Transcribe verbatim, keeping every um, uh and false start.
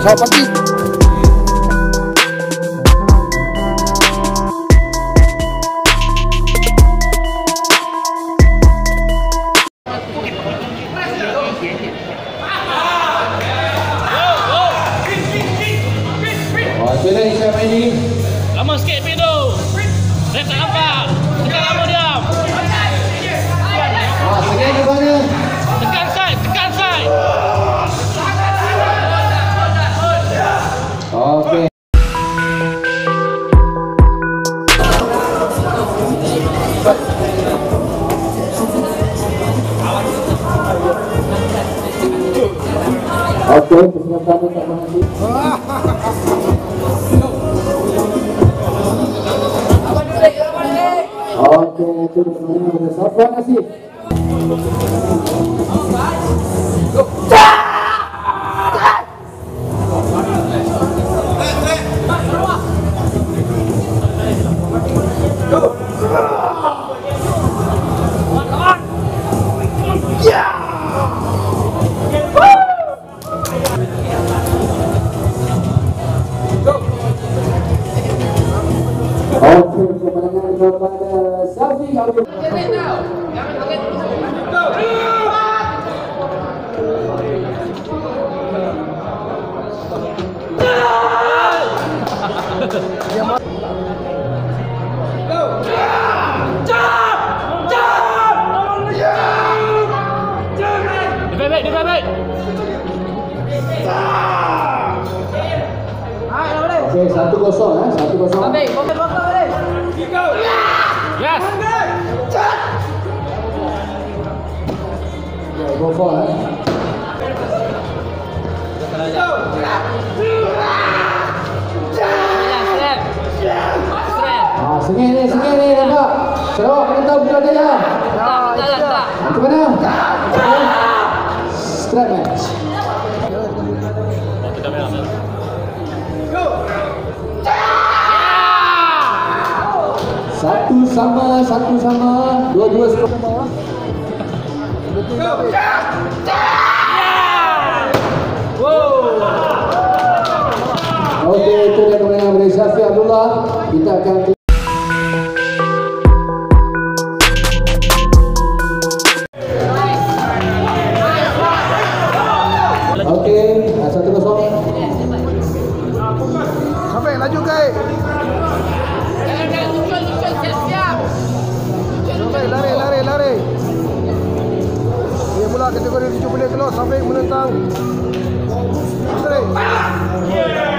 Selamat pagi. Lama sikit Pido. Saya tak nampak. Tekan lama diam. Ah, segera ke mana? Tekan side, tekan side. Okey. Okey, persiapan tak berhenti. Okey, itu dia. Siapa nasi? Okey, kemenangan kepada Safi Abdul. Defend back, defend back. Okey, satu kosong eh, satu kosong. Yes. Yeah, go for eh. Ah, sengih ni, sengih ni, nampak? Sarawak penentang betul dia ya. Macam mana? Straight match. Satu sama, satu sama, dua-dua skor sama. Okey, itu dia kemenangan dari Syafi Abdullah. Kita akan Okey, satu kosong. Sampai laju guys. Sampai lari lari lari. Dia pula kategori tujuh boleh keluar sampai menentang. Straight.